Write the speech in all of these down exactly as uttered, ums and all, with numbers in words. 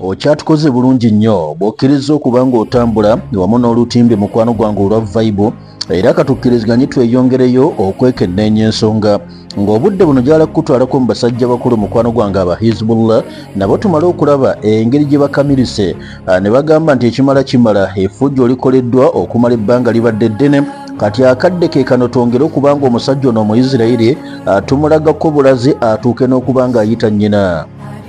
okyatukoze bulungi nnyo bw'okkiriza okuba ng'otambula wamu n'olutimbe mukwano gwange olwa vibe era katukkiriziganye tweyongereyo okwekenneenya ensonga ng'obudde buno gyala kutwalako mu basajja bakulu mukwano gwange aba HIZBULLAH nabo tumale okulaba engeri gye bakamirise ne bagamba nti ekimala kimala effujjo likoleddwa okumala ebbanga libadde ddene kati akadde ke kano twongere okubanga omusajja ono Omuyisirayiri tumulagako bulazi atuuke n'okuba ng'ayita nnyina.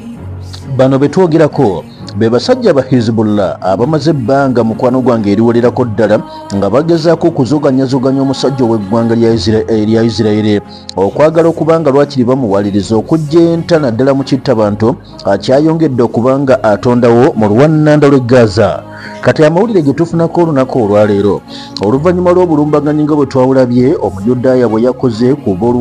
Bano betwogerako be basajja ba HIZBULLAH abamaze ebbanga mukwano gwange eriwererako ddala nga bagezaako okuzoganyazoganya omusajja ow'eggwanga lya Isirayiri okwagala okubanga lwakiri bamuwaliriza okujja enta naddala mu kittabantu akyayongedde okubanga atondawo mu luwannanda lw'e Gaza. Kati amawulire ge tufunako olunaku olwaleero oluvannyuma lw'obulumbaganyi nga bwe twawulabye Omuyudaaya bwe yakoze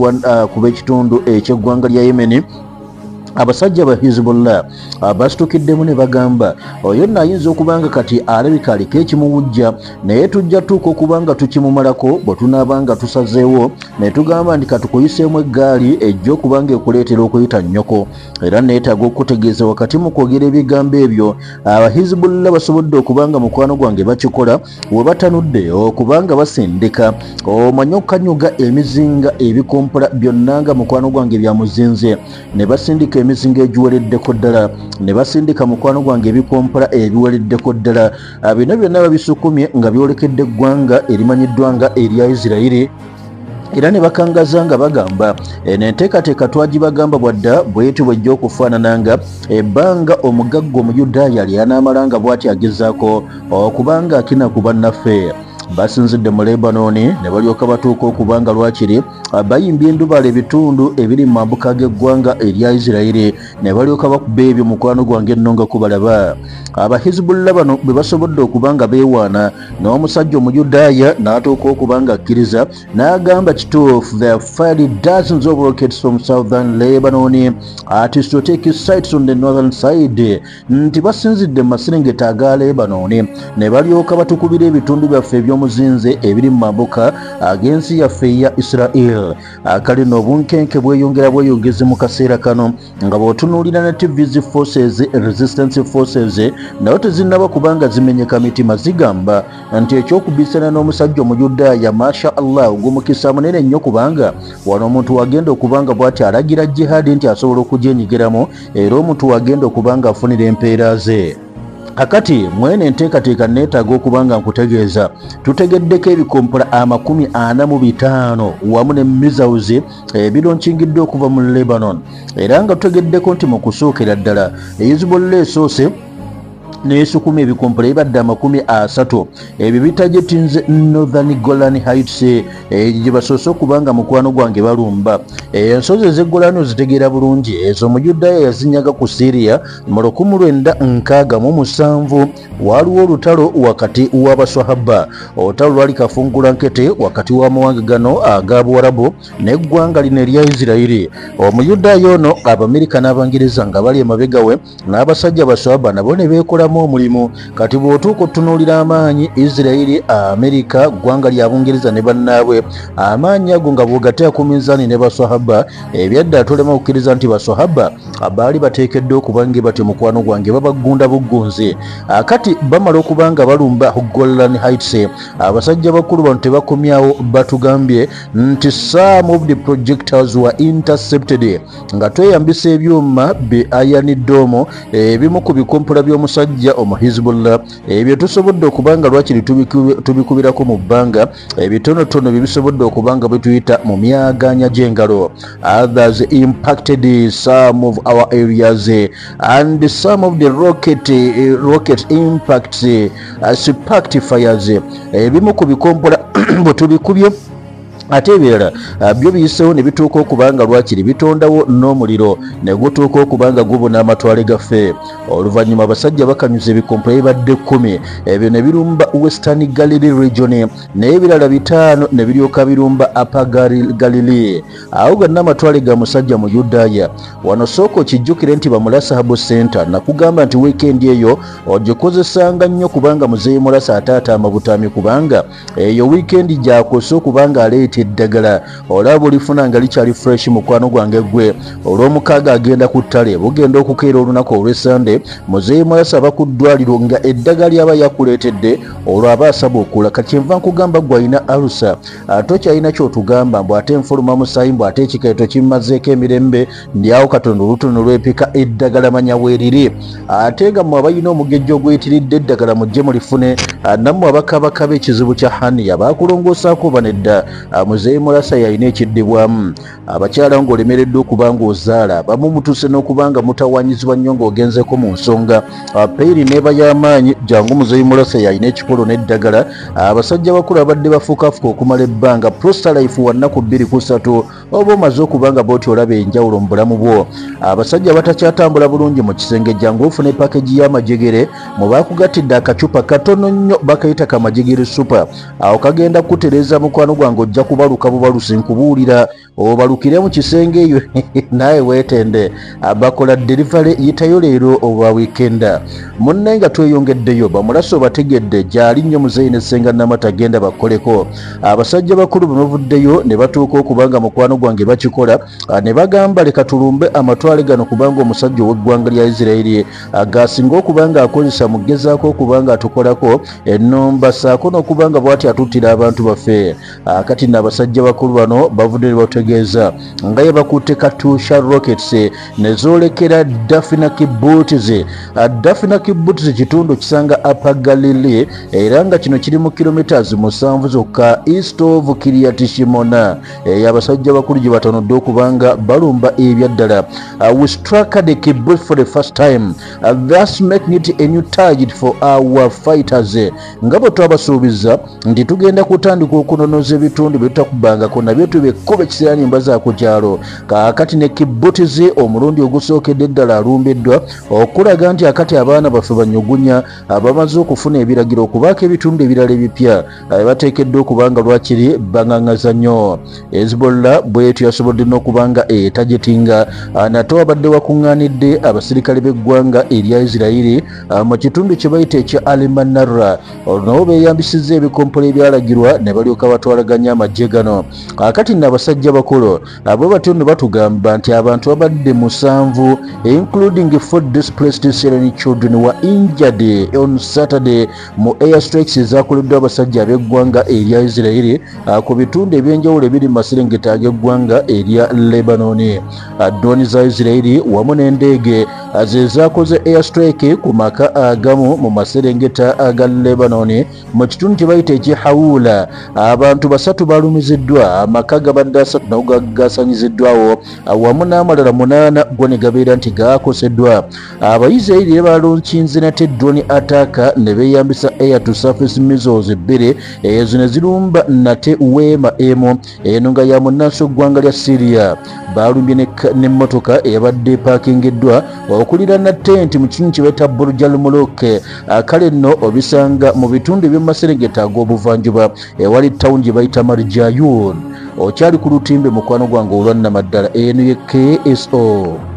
ku b'ekitundu eky'eggwanga lya Yemeni, abasajja ba HIZBULLAH basitukiddemu ne bagamba oyo nno ayinza okubanga kati alabika aliko ekimuwujja naye tujja tuuka okubanga tukimumalako bwe tunaabanga tusazeewo ne tugamba nti katukuyiseemu eggaali ejja okubanga ekuleetera okuyita nnyoko. Era neetaaga okutegeeza wakati mu kwogera ebigambo ebyo aba HIZBULLAH basobodde okubanga mukwano gwange bakikola we batanudde okubanga basindika omanye okukanyuga emizinga ebikompula byonna nga mukwano gwange byamuzinze ne basindika emizinga egiwereddeko ddala ne basindika mukwano gwange ebikompula ebiwereddeko ddala bino byonna babisukumye nga byolekedde eggwanga erimanyiddwa nga erya Isirayiri. Era ne bakangaza nga bagamba eno enteekateeka twagibagamba bwadda bwetyo bwejja okufaanana nga ebbanga omugagga Omuyudaaya lyanaamala nga bw'ati agezaako okubanga akina ku bannaffe. Basinzidde mu Lebanoni ne balyoka batuuka okubanga lwakiri bayimbye endubala ebitundu ebiri mu mambuka g'eggwanga erya Isirayiri ne balyoka bakuba ebyo mukwano gwange nno nga kubalaba. Aba HIZBULLAH bano bwe basobodde okubanga beewaana n'omusajja Omuyudaaya n'atuuka okubanga akkiriza n'agamba kituufu they have fired dozens of rockets from southern Lebanon at strategic sites on the northern side, nti basinzidde mu maserengeta aga Lebanoni ne balyoka batukubira ebitundu byaffe eby'omuzinze ebiri mu mambuka ag'ensi yaffe eya Israel. Akali n'obunkenke bweyongera bweyongeze mu kaseera kano nga bw'otunuulira ne T V's forces resistance forces nayo tezinnaba kubanga zimenyeka mitima zigamba nti ekyokubisana n'omusajja Omuyudaaya masha Allah ogw'omukisa munene nnyo kubanga wano omuntu wagenda okubanga bw'ati alagira jihadi nti asobola okugyenyigiramu era omuntu wagenda okubanga afunira empeera ze. Akati mwene enteekateeka neetaaga okubanga nkutegeeza tutegeddeko ebikompula amakumi ana mu bitaano wamu ne missiles ebironkingiddwe okuva mu Lebanon era nga tutegeddeko nti mu kusookera ddala HIZBULLAH esoose neesukuma ebikompula ebadde amakumi asatu ebyo bitajetinze Northern Golan Heights gye basoose okubanga mukwano gwange balumba. Ensozi ez'eggolani ozitegeera bulungi ezo Omuyudaaya yazinyaga ku Syria mu lukumi lwenda nkaaga mu musanvu. Waliwo olutalo wakati w'Abaswahaba, olutalo lwali kafungula nkete wakati w'amawanga gano aga Buwarabu n'eggwanga lino erya Isirayiri. Omuyudaaya ono Abamerika n'Abangereza nga bali emabega we n'abasajja Baswahaba nabo ne beekolamu omulimu. Kati bw'otuuka otunuulira amaanyi Isirayiri, Amerika, ggwanga lya Bungereza ne bannaabwe amaanyi ago nga bw'ogateeka ku minzaani ne Baswahaba ebyadda tolema okukkiriza nti Baswahaba abaali bateekeddwa okubange batyo mukwano gwange babagunda buggunzi. Akati bamala okubanga balumba Golan Heights abasajja bakulu bano tebakomyawo batugambye nti some of the projectiles were intercepted nga tweyambisa ebyuma bi Iron Dome ebimu ku bikompula by'omusajja omu HIZBULLAH ebyo tusobodde okubanga lwakiri tubikubirako mu bbanga ebitonotono bye bisobodde okubanga bituyita mu myaganya gy'engalo. Others impacted some of our areas and some of the rocket rocket impacts as impact fires ebimu ku bikompola bwe tubikubye ate ebirala byo biyiseewo ne bituuka okubanga lwakiri bitondawo n'omuliro ne gutuuka okubanga gubuna amatwale gaffe. Oluvannyuma abasajja bakanyuza ebikompula ebibadde kkumi ebyo ne birumba Western Galilee region n'ebirala bitaano ne biryoka birumba Upper Galilee. Awo gonna amatwale ga musajja Muyudaaya. Wano sooka okijjukire nti Bamulasa Habo Center nakugamba nti weekend eyo ogikozesanga nnyo kubanga muzeeyi Mulasa ataata amabutaami kubanga eyo weekend gyakosa okubanga aleeta baleeta eddagala olaba olifuna nga likyali fresh mukwano gwange gwe olw'omukaaga agenda ku ttale bugenda okukeera olunaku olw'essande muzeeyi Mulasa aba ku ddwaliro nga eddagala lyaba yakuleetedde olwo aba asaba okula kati nva nkugamba gwe alina alusa tokyalina kyotugamba mbu ate enfuluma musaayi mbu ate ekikeeto kimazeeko emirembe ndyawo katono olutono lwepika eddagala manya weeriri ate nga mmwe abalina omugejjo ogwetiridde eddagala mujje mulifune nammwe abakabakaba ekizibu kya haniya baakulongoosaako banedda muzeeyi Mulasa yalina ekiddibwamu abakyala ng'olemereddwa okuba ng'ozaala bamu mutuuse n'okuba nga mutawanyizibwa nnyo ng'ogenzeko mu nsonga peyiri neeba y'amaanyi jangu muzeeyi Mulasa yalina ekikolo n'eddagala abasajja bakulu abadde bafuukafuka okumala ebbanga prostalife wa nnaku bbiri ku ssatu oba omaze okuba nga booti olaba enjawulo mu bulamu bwo abasajja batakyatambula bulungi mu kisenge jangu ofune pakeji y'amajegere mu baakugattidde akacupa katono nnyo bakayita kamajegere supa awo kagenda kutereeza mukwano gwange ojja kubaluka bubalusi nkubuulira obalukire mu kisenge eyo naye weetende bakola delivery yitayo leero oba weekenda munne nga tweyongeddeyo bamulasa obategedde gyali nnyo muzeeyi ne ssenga Namata genda bakoleko abasajja bakulu bamuvuddeyo ne batuuka okubanga mukwano gwange bakikola ne bagamba leka tulumbe amatwale gano kubanga omusajja ow'eggwanga lya Isirayiri agasinga okubanga akozesa mugezaako okubanga atukolako ennomba saako n'okubanga bw'ati atuttira abantu baffe kati n'abasajja bakulu bano bavudde ne bategeeza nga ye bakutte katusha rockets ne zoolekera Dafina Kibbutz Dafina Kibbutz kitundu kisanga Upper Galilee era nga kino kiri mu kilometers musanvu zokka east of Kiryat Shimona abasajja bakulu gye batanudde okubanga balumba ebyaddala we struck the kibbutz for the first time uh, thus making it a new target for our fighters nga bwe twabasuubiza nti tugenda kutandika okunonoza ebitundu bye tutakubangako nabyo tubekkuba ekiseera nimba za ku kyalo kaakati ne Kibbutz omulundi ogusookedde eddala alumbiddwa okulaga nti akati abaana baffe banyugunya bamaze okufuna ebiragiro okubaako ebitundu ebirala ebipya bateekeddwa okubanga lwakiri baŋŋaŋŋaza nnyo Hizbullah bwetyo yasobodde n'okubanga etajetinga nate wabadde wakuŋŋaanidde abasirikale b'eggwanga erya Isirayiri mu kitundu kye bayita ekya Al-Manara nabo beeyambisizza ebikompolo ebyalagirwa ne balyoka batwalaganya amagye gano kakati n'abasajja bakulu abo batyo ne batugamba nti abantu babadde musanvu including four displaced Syrian children were injured on Saturday mu airstrikes ezaakoleddwa abasajja ab'eggwanga erya Isirayiri ku bitundu ebyenjawulo ebiri mu maserengeta ag'eggwanga erya Lebanoni drone za Isirayiri wamu n'endeege ze zaakoze airstrike ku maka agamu mu maserengeta aga Lebanoni mu kitundu kye bayita ekihawula abantu basatu balumiziddwa amaka gabadde asatu nago gasanyiziddwawo wamu n'amalala munaana go ne gabeera nti gaakoseddwa Abayisirayiri balonkinze nate drone attack ne beeyambisa air to surface missiles bbiri ezo ne zirumba nate weema emu eno nga ya munnansi ggwanga lya Syria balumbye n'emmotoka eyabadde paakingiddwa okulira na tenti mu kitundu kye bayita Burj al-Muluk kale nno obisanga mu bitundu eby'omumaserengeta ag'obuvanjuba ewali tawuni gye bayita Marjayun okyali ku lutimbe mukwano gwange olwannamaddala eno ye K S O.